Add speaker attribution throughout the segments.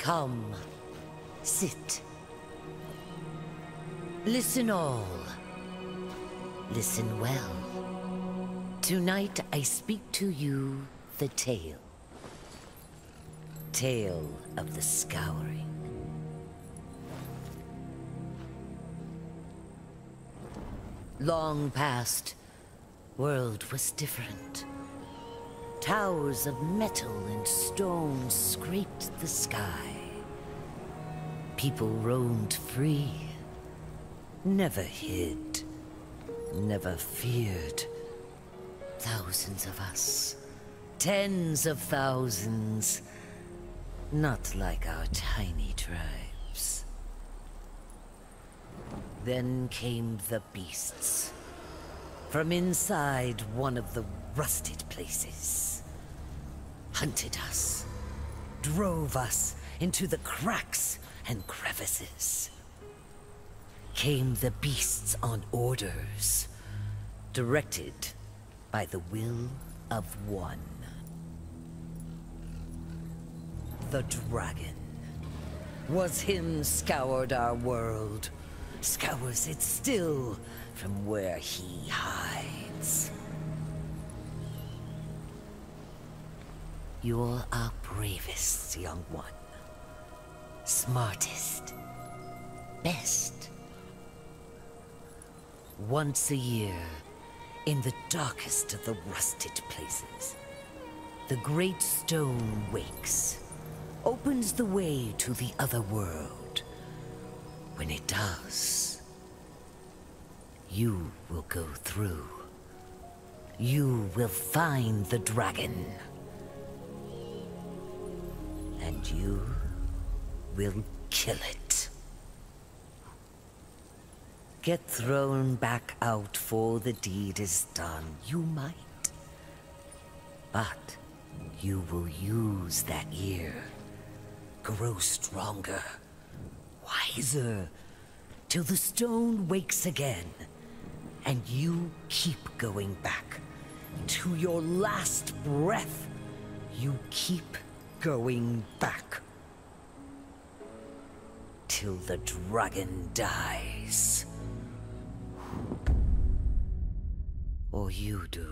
Speaker 1: Come, sit. Listen all. Listen well. Tonight I speak to you the tale. Tale of the Scouring. Long past, world was different. Towers of metal and stone scraped the sky. People roamed free, never hid, never feared. Thousands of us, tens of thousands, not like our tiny tribes. Then came the beasts, from inside one of the rusted places. Hunted us, drove us into the cracks and crevices. Came the beasts on orders, directed by the will of one. The dragon. Was him scoured our world, scours it still from where he hides. You're our bravest, young one. Smartest. Best. Once a year, in the darkest of the rusted places, the great stone wakes, opens the way to the other world. When it does, you will go through. You will find the dragon. And you will kill it. Get thrown back out for the deed is done, you might. But you will use that year, grow stronger, wiser, till the stone wakes again, and you keep going back. To your last breath, you keep going back. Till the dragon dies. Or you do.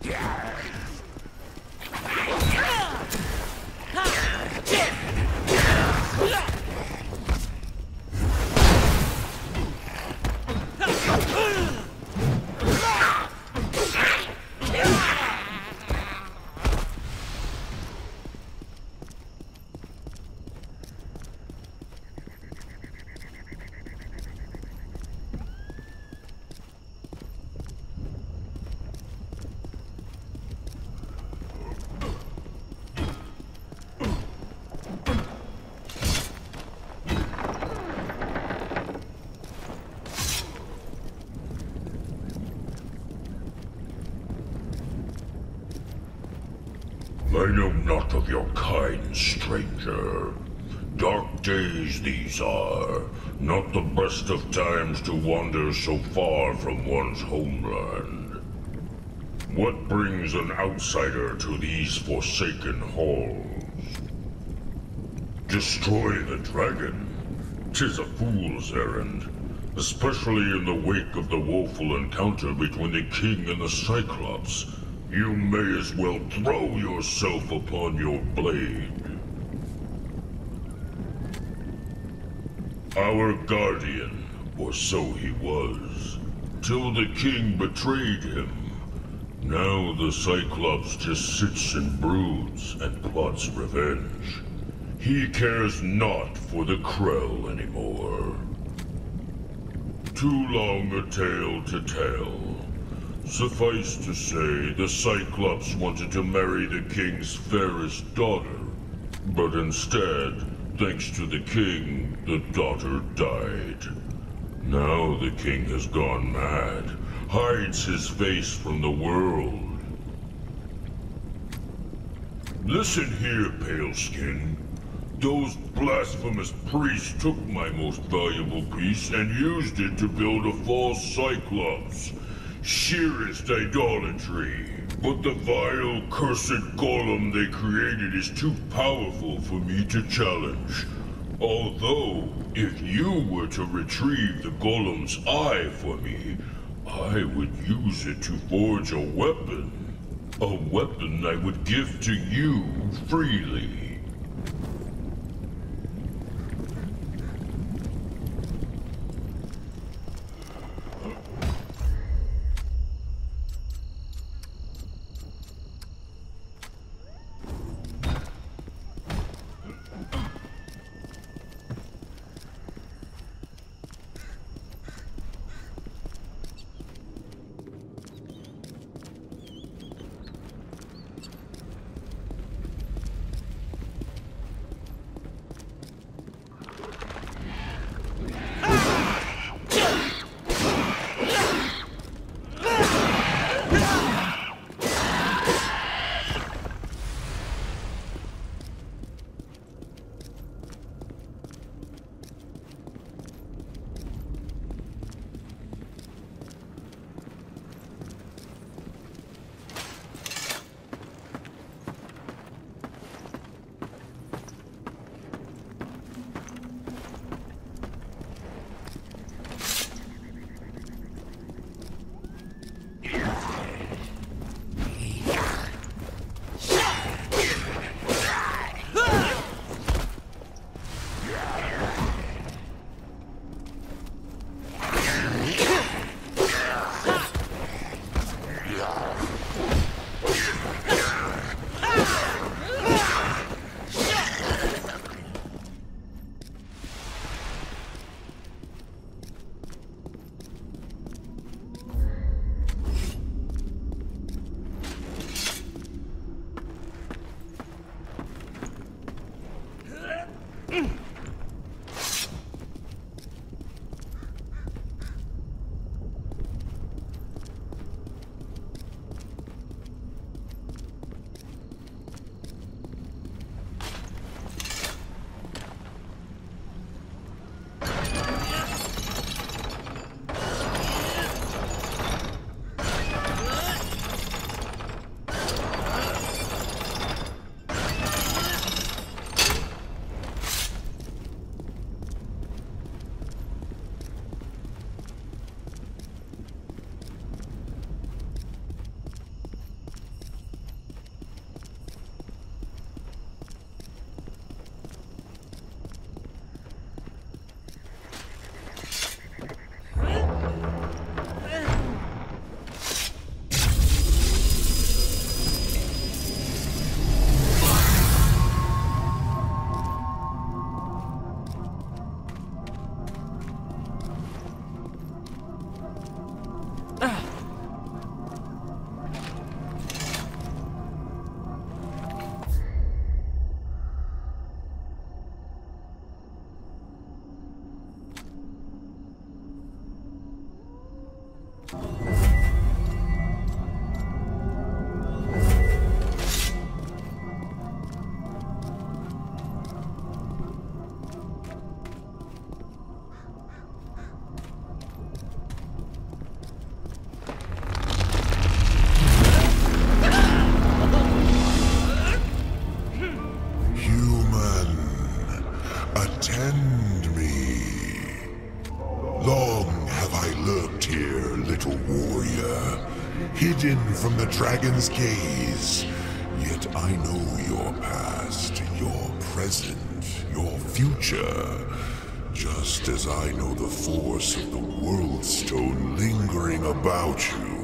Speaker 2: I know not of your kind, stranger. Dark days these are, not the best of times to wander so far from one's homeland. What brings an outsider to these forsaken halls? Destroy the dragon? 'Tis a fool's errand, especially in the wake of the woeful encounter between the king and the Cyclops. You may as well throw yourself upon your blade. Our guardian, or so he was, till the king betrayed him. Now the Cyclops just sits and broods and plots revenge. He cares not for the Krell anymore. Too long a tale to tell. Suffice to say, the Cyclops wanted to marry the king's fairest daughter. But instead, thanks to the king, the daughter died. Now the king has gone mad, hides his face from the world. Listen here, Paleskin. Those blasphemous priests took my most valuable piece and used it to build a false Cyclops. Sheerest idolatry. But the vile, cursed golem they created is too powerful for me to challenge. Although, if you were to retrieve the golem's eye for me, I would use it to forge a weapon. A weapon I would give to you freely.
Speaker 3: Attend me. Long have I lurked here, little warrior, hidden from the dragon's gaze. Yet I know your past, your present, your future. Just as I know the force of the World Stone lingering about you.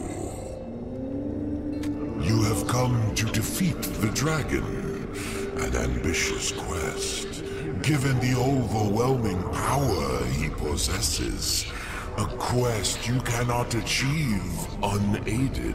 Speaker 3: You have come to defeat the dragon, an ambitious quest. Given the overwhelming power he possesses, a quest you cannot achieve unaided.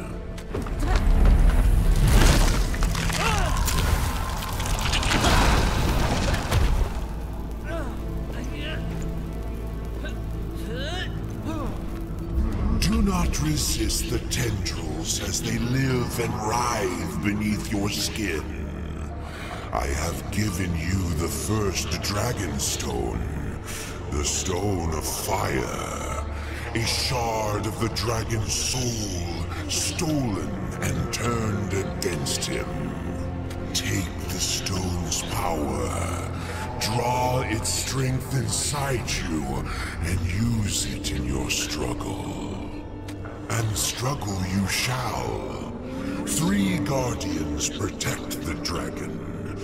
Speaker 3: Do not resist the tendrils as they live and writhe beneath your skin. I have given you the first dragon stone, the stone of fire, a shard of the dragon's soul, stolen and turned against him. Take the stone's power, draw its strength inside you, and use it in your struggle. And struggle you shall. 3 guardians protect the dragon.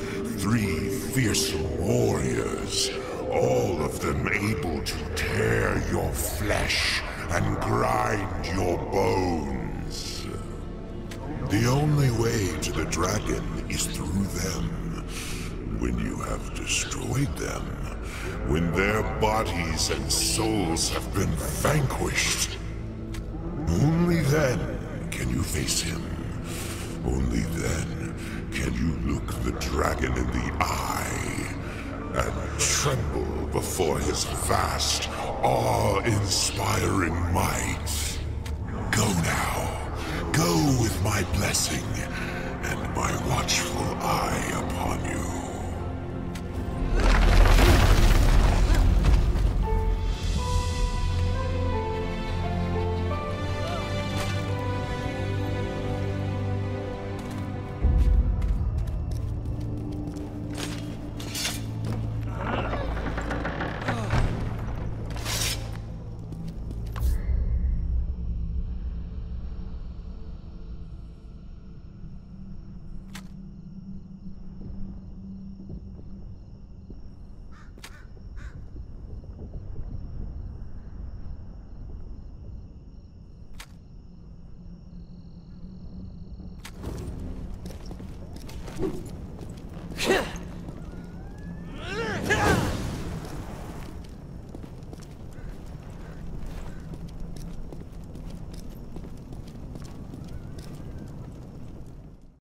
Speaker 3: 3 fearsome warriors, all of them able to tear your flesh and grind your bones. The only way to the dragon is through them. When you have destroyed them, when their bodies and souls have been vanquished, only then can you face him. Only then can you look the dragon in the eye and tremble before his vast, awe-inspiring might. Go now. Go with my blessing and my watchful eye upon you.
Speaker 1: Huh.